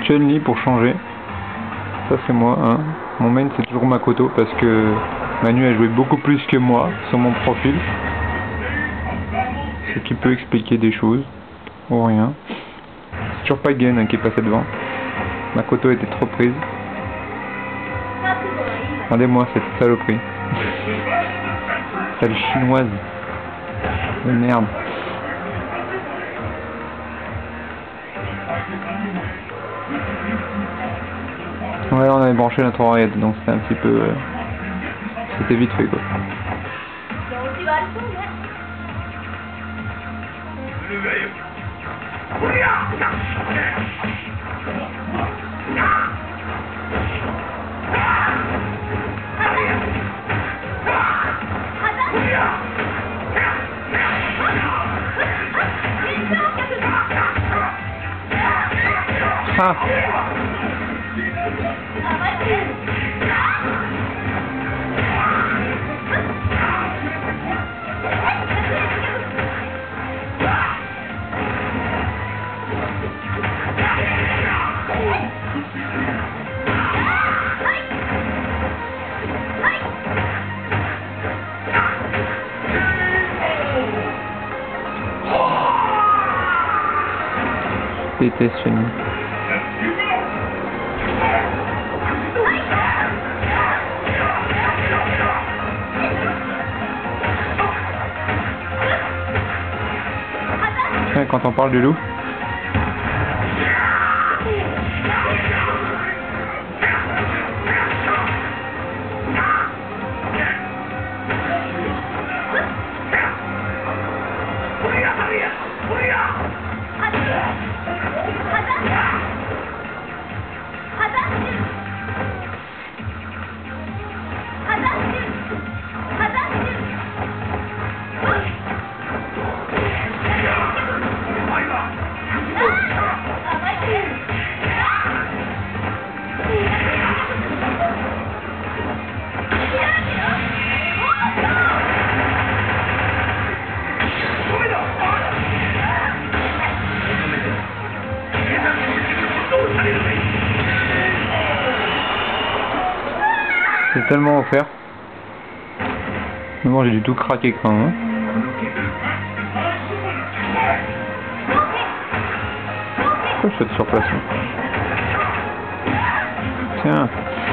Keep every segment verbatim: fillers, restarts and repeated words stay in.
Chun-Li pour changer. Ça c'est moi, hein. Mon main c'est toujours Makoto parce que Manu a joué beaucoup plus que moi sur mon profil. Ce qui peut expliquer des choses, ou rien. C'est toujours pas Gen hein, qui est passé devant. Makoto était trop prise. Regardez-moi cette saloperie. Sale chinoise. De merde. Ouais, on avait branché notre oreillette, donc c'était un petit peu... Euh, c'était vite fait quoi. Ah. Je déteste Chun-Li. Tiens, quand on parle du loup. C'est tellement offert. Mais bon, j'ai du tout craqué quand même. Pourquoi je saute sur place là? Tiens.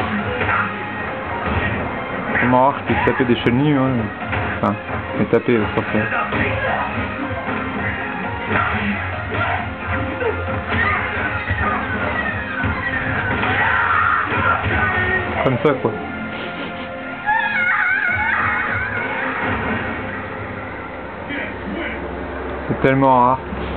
C'est marrant, je peux taper des Chun-Li, ouais. Enfin, et taper euh, sur ça. Comme ça quoi. C'est tellement rare.